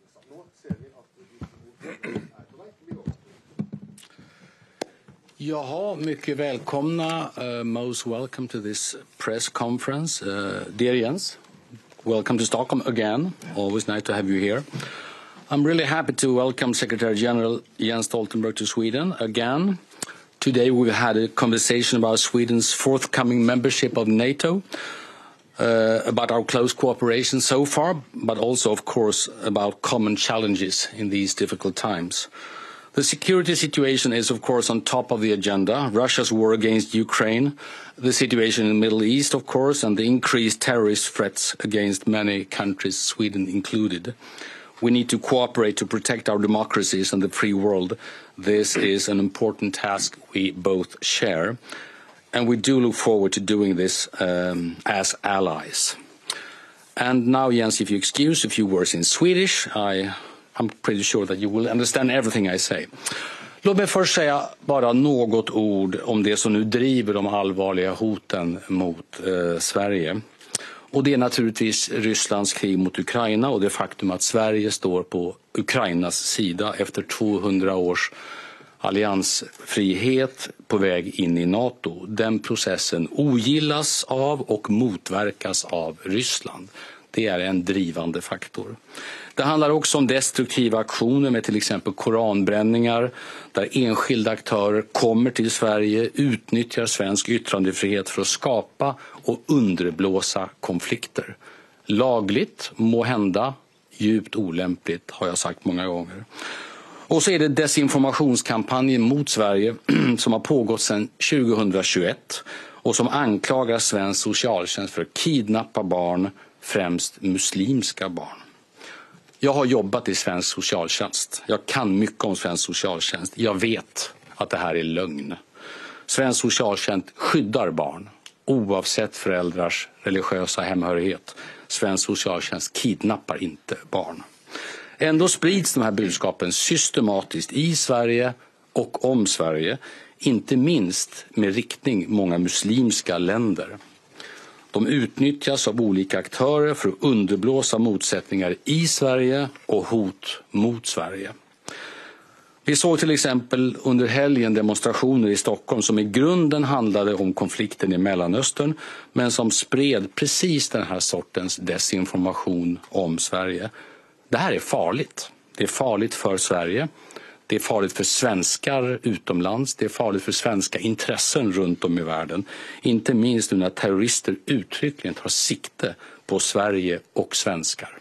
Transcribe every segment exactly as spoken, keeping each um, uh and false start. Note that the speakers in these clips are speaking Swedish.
Jaha, mycket välkomna. Uh, most welcome to this press conference. Uh, dear Jens, welcome to Stockholm again. Always nice to have you here. I'm really happy to welcome Secretary General Jens Stoltenberg to Sweden again. Today we've had a conversation about Sweden's forthcoming membership of NATO, uh, about our close cooperation so far, but also, of course, about common challenges in these difficult times. The security situation is, of course, on top of the agenda. Russia's war against Ukraine, the situation in the Middle East, of course, and the increased terrorist threats against many countries, Sweden included. We need to cooperate to protect our democracies and the free world. This is an important task we both share, and we do look forward to doing this um, as allies. And now, Jens, if you excuse a few words in Swedish, I... I'm pretty sure that you will understand everything I say. Låt mig först säga bara något ord om det som nu driver de allvarliga hoten mot eh, Sverige. Och det är naturligtvis Rysslands krig mot Ukraina och det faktum att Sverige står på Ukrainas sida efter tvåhundra års alliansfrihet på väg in i NATO. Den processen ogillas av och motverkas av Ryssland. Det är en drivande faktor. Det handlar också om destruktiva aktioner med till exempel koranbränningar där enskilda aktörer kommer till Sverige, utnyttjar svensk yttrandefrihet för att skapa och underblåsa konflikter. Lagligt, må hända, djupt olämpligt har jag sagt många gånger. Och så är det desinformationskampanjen mot Sverige som har pågått sedan tjugohundratjugoett och som anklagar svensk socialtjänst för att kidnappa barn, främst muslimska barn. Jag har jobbat i svensk socialtjänst. Jag kan mycket om svensk socialtjänst. Jag vet att det här är lögn. Svensk socialtjänst skyddar barn oavsett föräldrars religiösa hemhörighet. Svensk socialtjänst kidnappar inte barn. Ändå sprids de här budskapen systematiskt i Sverige och om Sverige. Inte minst med riktning många muslimska länder. De utnyttjas av olika aktörer för att underblåsa motsättningar i Sverige och hot mot Sverige. Vi såg till exempel under helgen demonstrationer i Stockholm som i grunden handlade om konflikten i Mellanöstern men som spred precis den här sortens desinformation om Sverige. Det här är farligt. Det är farligt för Sverige. Det är farligt för svenskar utomlands. Det är farligt för svenska intressen runt om i världen. Inte minst nu när terrorister uttryckligen tar sikte på Sverige och svenskar.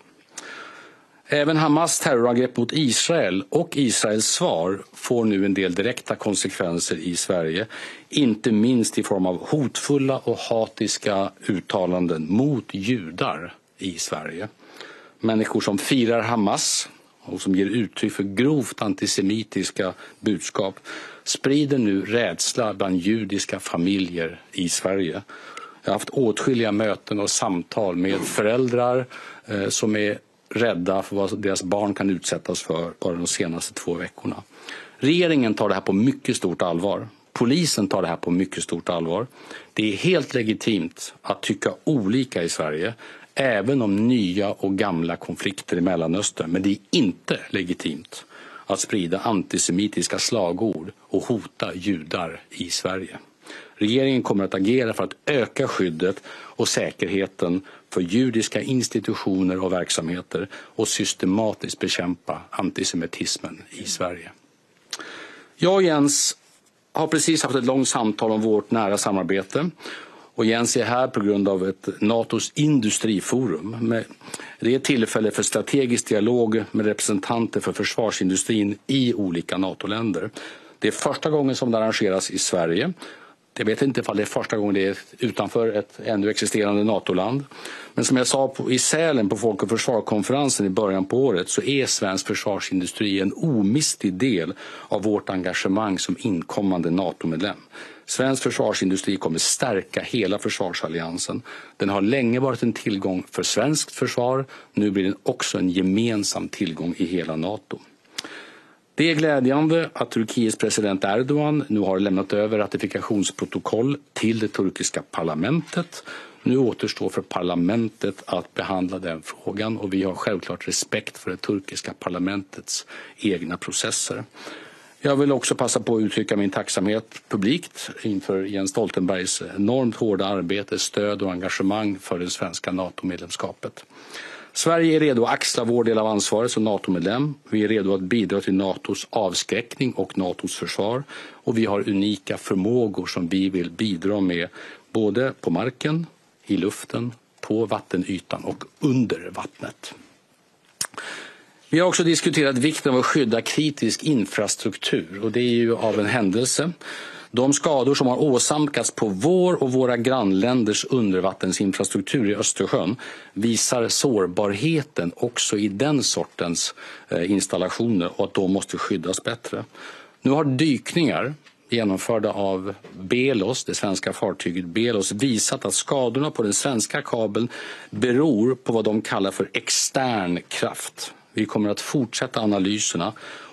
Även Hamas terrorangrepp mot Israel och Israels svar får nu en del direkta konsekvenser i Sverige. Inte minst i form av hotfulla och hatiska uttalanden mot judar i Sverige. Människor som firar Hamas och som ger uttryck för grovt antisemitiska budskap sprider nu rädsla bland judiska familjer i Sverige. Jag har haft åtskilliga möten och samtal med föräldrar eh, som är rädda för vad deras barn kan utsättas för bara de senaste två veckorna. Regeringen tar det här på mycket stort allvar. Polisen tar det här på mycket stort allvar. Det är helt legitimt att tycka olika i Sverige, även om nya och gamla konflikter i Mellanöstern. Men det är inte legitimt att sprida antisemitiska slagord och hota judar i Sverige. Regeringen kommer att agera för att öka skyddet och säkerheten för judiska institutioner och verksamheter och systematiskt bekämpa antisemitismen i Sverige. Jag och Jens har precis haft ett långt samtal om vårt nära samarbete. Och Jens är här på grund av ett NATOs industriforum. Det är ett tillfälle för strategisk dialog med representanter för försvarsindustrin i olika NATO-länder. Det är första gången som det arrangeras i Sverige. Jag vet inte om det är första gången det är utanför ett ännu existerande NATO-land. Men som jag sa på, i Sälen på Folk- och försvarskonferensen i början på året så är svensk försvarsindustri en omistlig del av vårt engagemang som inkommande NATO-medlem. Svensk försvarsindustri kommer stärka hela försvarsalliansen. Den har länge varit en tillgång för svenskt försvar. Nu blir den också en gemensam tillgång i hela NATO. Det är glädjande att Turkiets president Erdogan nu har lämnat över ratifikationsprotokoll till det turkiska parlamentet. Nu återstår för parlamentet att behandla den frågan och vi har självklart respekt för det turkiska parlamentets egna processer. Jag vill också passa på att uttrycka min tacksamhet publikt inför Jens Stoltenbergs enormt hårda arbete, stöd och engagemang för det svenska NATO-medlemskapet. Sverige är redo att axla vår del av ansvaret som NATO-medlem. Vi är redo att bidra till NATOs avskräckning och NATOs försvar. Och vi har unika förmågor som vi vill bidra med både på marken, i luften, på vattenytan och under vattnet. Vi har också diskuterat vikten av att skydda kritisk infrastruktur och det är ju av en händelse. De skador som har åsamkats på vår och våra grannländers undervattensinfrastruktur i Östersjön visar sårbarheten också i den sortens installationer och att de måste skyddas bättre. Nu har dykningar genomförda av Belos, det svenska fartyget Belos, visat att skadorna på den svenska kabeln beror på vad de kallar för extern kraft. Vi kommer att fortsätta analyserna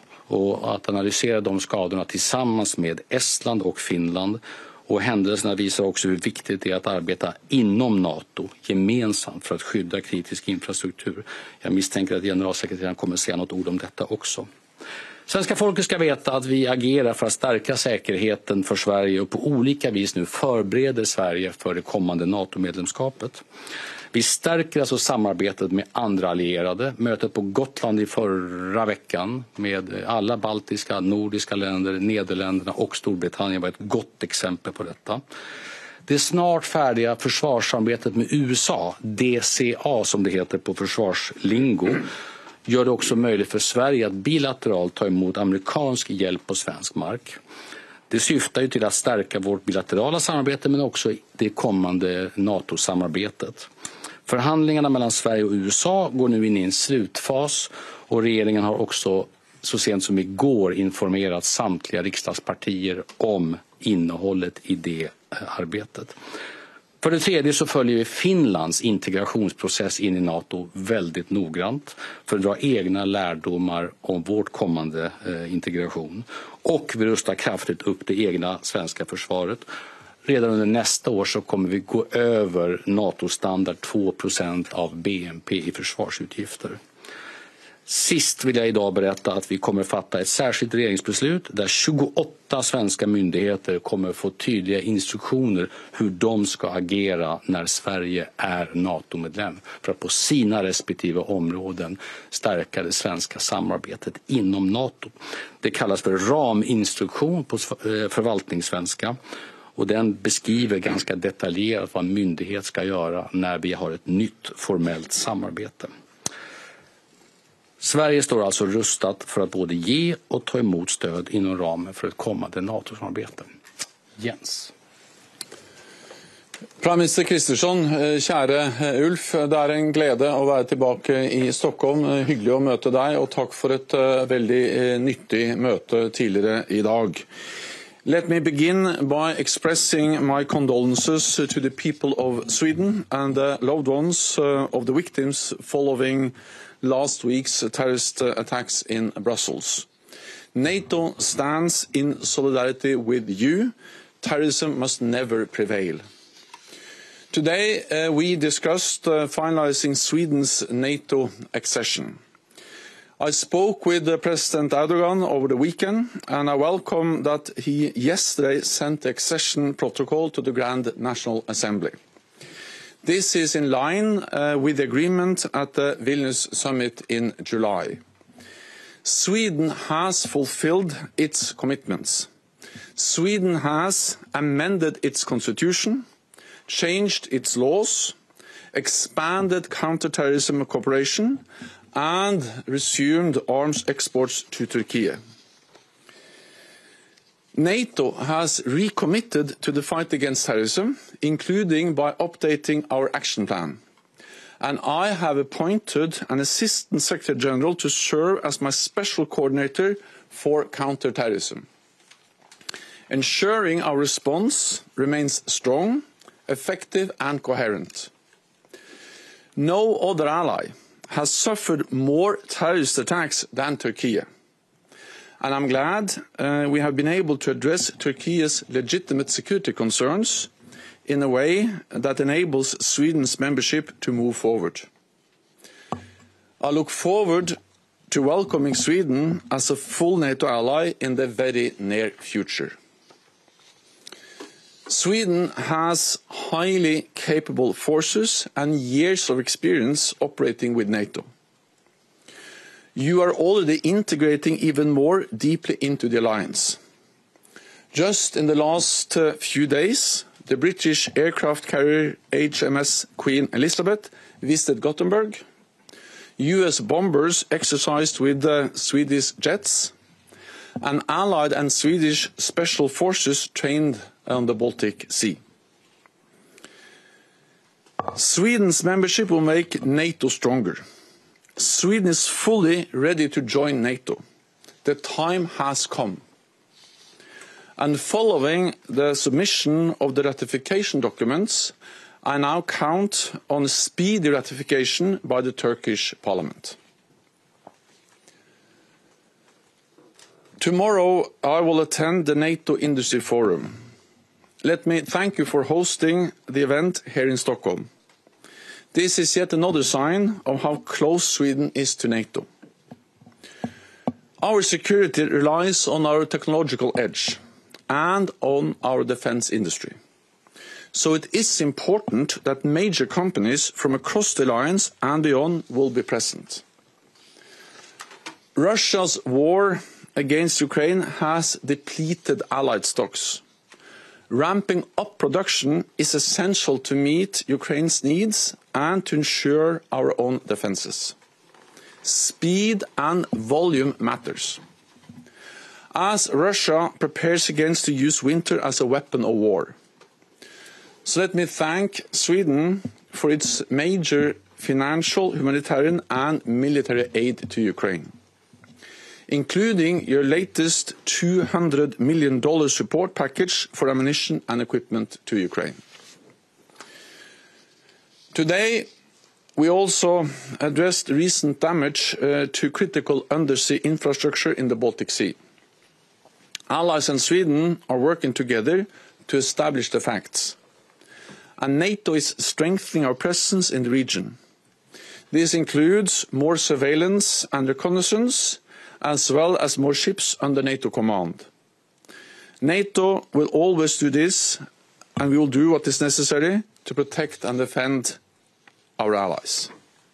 och att analysera de skadorna tillsammans med Estland och Finland. Och händelserna visar också hur viktigt det är att arbeta inom NATO gemensamt för att skydda kritisk infrastruktur. Jag misstänker att generalsekreteraren kommer att säga något ord om detta också. Svenska folket ska veta att vi agerar för att stärka säkerheten för Sverige och på olika vis nu förbereder Sverige för det kommande NATO-medlemskapet. Vi stärker alltså samarbetet med andra allierade. Mötet på Gotland i förra veckan med alla baltiska, nordiska länder, Nederländerna och Storbritannien var ett gott exempel på detta. Det snart färdiga försvarssamarbetet med U S A, D C A som det heter på försvarslingo, gör det också möjligt för Sverige att bilateralt ta emot amerikansk hjälp på svensk mark. Det syftar ju till att stärka vårt bilaterala samarbete men också det kommande NATO-samarbetet. Förhandlingarna mellan Sverige och U S A går nu in i en slutfas och regeringen har också så sent som igår informerat samtliga riksdagspartier om innehållet i det arbetet. För det tredje så följer vi Finlands integrationsprocess in i NATO väldigt noggrant för att dra egna lärdomar om vårt kommande eh, integration. Och vi rustar kraftigt upp det egna svenska försvaret. Redan under nästa år så kommer vi gå över NATO-standard två procent av B N P i försvarsutgifter. Sist vill jag idag berätta att vi kommer fatta ett särskilt regeringsbeslut där tjugoåtta svenska myndigheter kommer få tydliga instruktioner hur de ska agera när Sverige är NATO-medlem för att på sina respektive områden stärka det svenska samarbetet inom NATO. Det kallas för raminstruktion på förvaltningssvenska och den beskriver ganska detaljerat vad en myndighet ska göra när vi har ett nytt formellt samarbete. Sverige står alltså rustat för att både ge och ta emot stöd inom ramen för ett kommande NATO-samarbete. Jens. Prime Minister Kristersson, käre Ulf, det är en glädje att vara tillbaka i Stockholm. Hyggligt att möta dig och tack för ett väldigt nyttigt möte tidigare idag. Let me begin by expressing my condolences to the people of Sweden and the loved ones of the victims following last week's terrorist attacks in Brussels. NATO stands in solidarity with you. Terrorism must never prevail. Today uh, we discussed uh, finalizing Sweden's NATO accession. I spoke with uh, President Erdogan over the weekend and I welcome that he yesterday sent the accession protocol to the Grand National Assembly. This is in line uh, with the agreement at the Vilnius summit in July. Sweden has fulfilled its commitments. Sweden has amended its constitution, changed its laws, expanded counterterrorism cooperation, and resumed arms exports to Turkey. NATO has recommitted to the fight against terrorism, including by updating our action plan. And I have appointed an Assistant Secretary General to serve as my special coordinator for counterterrorism. Ensuring our response remains strong, effective and coherent. No other ally has suffered more terrorist attacks than Turkey. And I'm glad uh, we have been able to address Turkey's legitimate security concerns, in a way that enables Sweden's membership to move forward. I look forward to welcoming Sweden as a full NATO ally in the very near future. Sweden has highly capable forces and years of experience operating with NATO. You are already integrating even more deeply into the alliance. Just in the last uh, few days, the British aircraft carrier H M S Queen Elizabeth visited Gothenburg. U S bombers exercised with uh, Swedish jets, and Allied and Swedish special forces trained on the Baltic Sea. Sweden's membership will make NATO stronger. Sweden is fully ready to join NATO. The time has come. And following the submission of the ratification documents, I now count on speedy ratification by the Turkish Parliament. Tomorrow I will attend the NATO Industry Forum. Let me thank you for hosting the event here in Stockholm. This is yet another sign of how close Sweden is to NATO. Our security relies on our technological edge and on our defense industry. So it is important that major companies from across the alliance and beyond will be present. Russia's war against Ukraine has depleted allied stocks. Ramping up production is essential to meet Ukraine's needs and to ensure our own defenses. Speed and volume matters. As Russia prepares against to use winter as a weapon of war. So let me thank Sweden for its major financial, humanitarian and military aid to Ukraine, including your latest two hundred million dollars support package for ammunition and equipment to Ukraine. Today, we also addressed recent damage uh, to critical undersea infrastructure in the Baltic Sea. Allies and Sweden are working together to establish the facts. And NATO is strengthening our presence in the region. This includes more surveillance and reconnaissance, as well as more ships under NATO command. NATO will always do this, and we will do what is necessary to protect and defend our allies.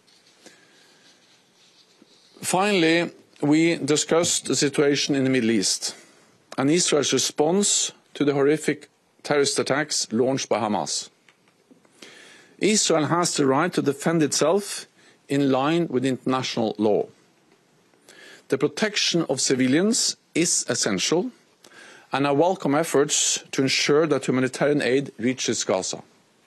Finally, we discussed the situation in the Middle East and Israel's response to the horrific terrorist attacks launched by Hamas. Israel has the right to defend itself in line with international law. The protection of civilians is essential, and I welcome efforts to ensure that humanitarian aid reaches Gaza.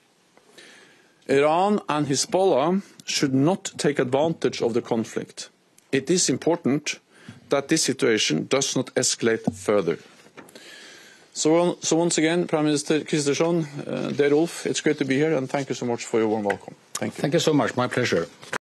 Iran and Hezbollah should not take advantage of the conflict. It is important that this situation does not escalate further. So, so once again, Prime Minister Kristersson, uh, dear Ulf, it's great to be here, and thank you so much for your warm welcome. Thank you. Thank you so much. My pleasure.